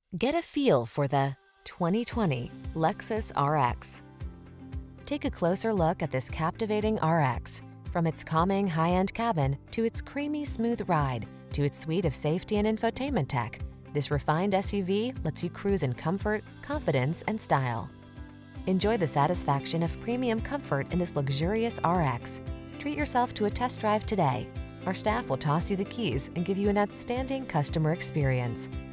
Get a feel for the 2020 Lexus RX. Take a closer look at this captivating RX. From its calming high-end cabin to its creamy smooth ride to its suite of safety and infotainment tech, this refined SUV lets you cruise in comfort, confidence, and style. Enjoy the satisfaction of premium comfort in this luxurious RX. Treat yourself to a test drive today. Our staff will toss you the keys and give you an outstanding customer experience.